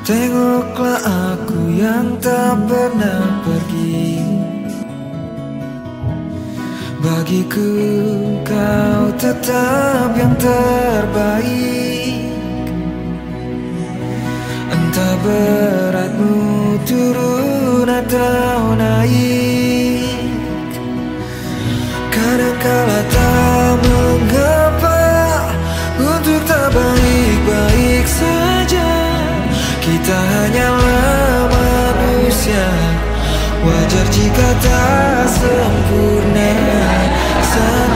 Tengoklah aku yang tak pernah pergi. Bagiku kau tetap yang terbaik. Entah beratmu turun atau naik. Kadangkala tak mengapa untuk tak baik-baik saja. Kita hanyalah manusia, wajar jika tak sempurna.